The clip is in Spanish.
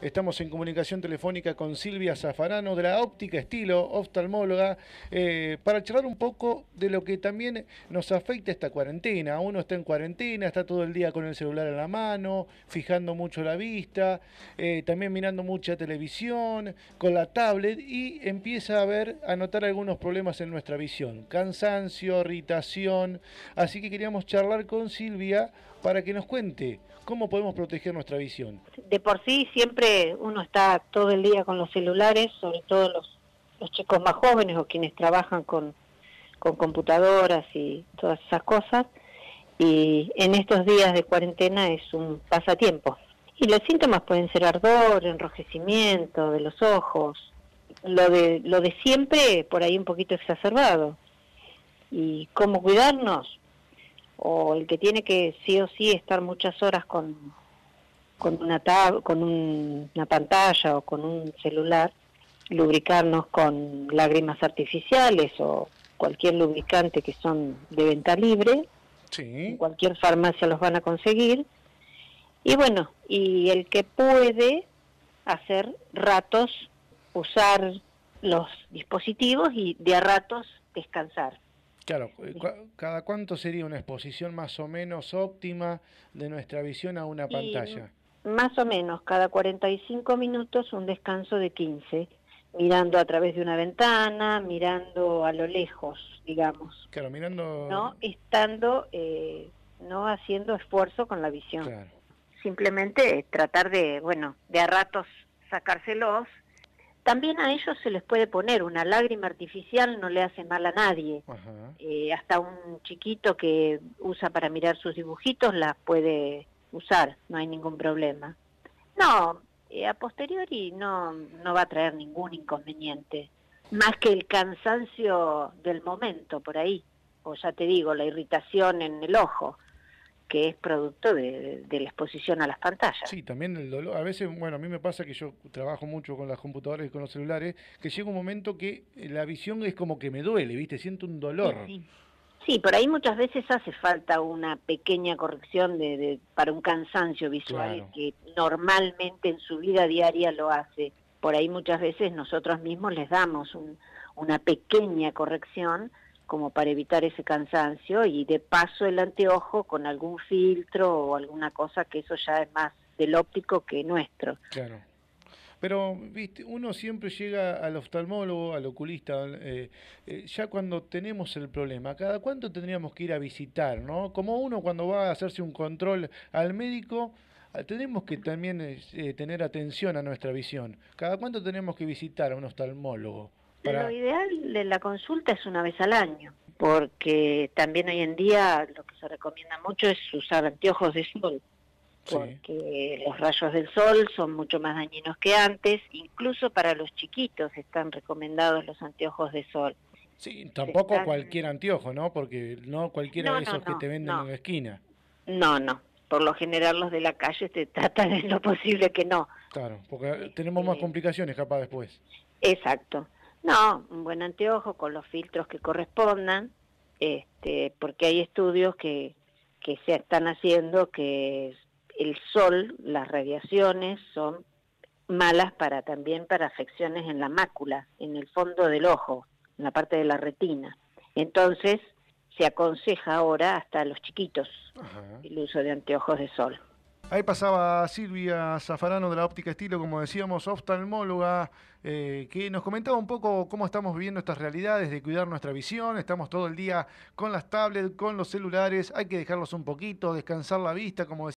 Estamos en comunicación telefónica con Silvia Zaffarano de la Óptica Estilo, oftalmóloga, para charlar un poco de lo que también nos afecta esta cuarentena. Uno está en cuarentena, está todo el día con el celular en la mano, fijando mucho la vista, también mirando mucha televisión, con la tablet, y empieza a notar algunos problemas en nuestra visión, cansancio, irritación. Así que queríamos charlar con Silvia para que nos cuente cómo podemos proteger nuestra visión. De por sí siempre uno está todo el día con los celulares, sobre todo los chicos más jóvenes o quienes trabajan con computadoras y todas esas cosas, y en estos días de cuarentena es un pasatiempo. Y los síntomas pueden ser ardor, enrojecimiento de los ojos, lo de siempre por ahí un poquito exacerbado. ¿Y cómo cuidarnos? O el que tiene que sí o sí estar muchas horas con una una pantalla o con un celular, lubricarnos con lágrimas artificiales o cualquier lubricante que son de venta libre. Sí. En cualquier farmacia los van a conseguir. Y bueno, y el que puede hacer ratos, usar los dispositivos y de a ratos descansar. Claro, ¿cada cuánto sería una exposición más o menos óptima de nuestra visión a una pantalla? Más o menos, cada 45 minutos un descanso de 15, mirando a través de una ventana, mirando a lo lejos, digamos. Claro, mirando... No estando, no haciendo esfuerzo con la visión. Claro. Simplemente tratar de, bueno, de a ratos sacárselos. También a ellos se les puede poner una lágrima artificial, no le hace mal a nadie. Hasta un chiquito que usa para mirar sus dibujitos las puede usar, no hay ningún problema. No, a posteriori no va a traer ningún inconveniente, más que el cansancio del momento por ahí, o ya te digo, la irritación en el ojo, que es producto de la exposición a las pantallas. Sí, también el dolor. A veces, bueno, a mí me pasa que yo trabajo mucho con las computadoras y con los celulares, que llega un momento que la visión es como que me duele, ¿viste? Siento un dolor. Sí. Sí, por ahí muchas veces hace falta una pequeña corrección para un cansancio visual, claro, que normalmente en su vida diaria lo hace. Por ahí muchas veces nosotros mismos les damos una pequeña corrección como para evitar ese cansancio, y de paso el anteojo con algún filtro o alguna cosa, que eso ya es más del óptico que nuestro. Claro. Pero, viste, uno siempre llega al oftalmólogo, al oculista, ya cuando tenemos el problema. ¿Cada cuánto tendríamos que ir a visitar, no? Como uno cuando va a hacerse un control al médico, tenemos que también tener atención a nuestra visión. ¿Cada cuánto tenemos que visitar a un oftalmólogo? Lo ideal de la consulta es una vez al año, porque también hoy en día lo que se recomienda mucho es usar anteojos de sol, porque los rayos del sol son mucho más dañinos que antes. Incluso para los chiquitos están recomendados los anteojos de sol. Sí, tampoco cualquier anteojo, ¿no? Porque no cualquiera de esos que te venden en la esquina. No. Por lo general los de la calle te tratan en lo posible que no. Claro, porque tenemos más complicaciones capaz después. Exacto. No, un buen anteojo con los filtros que correspondan, porque hay estudios que se están haciendo que el sol, las radiaciones son malas también para afecciones en la mácula, en el fondo del ojo, en la parte de la retina. Entonces se aconseja ahora hasta a los chiquitos el uso de anteojos de sol. Ahí pasaba Silvia Zaffarano de la Óptica Estilo, como decíamos, oftalmóloga, que nos comentaba un poco cómo estamos viviendo estas realidades de cuidar nuestra visión. Estamos todo el día con las tablets, con los celulares, hay que dejarlos un poquito, descansar la vista, como decíamos.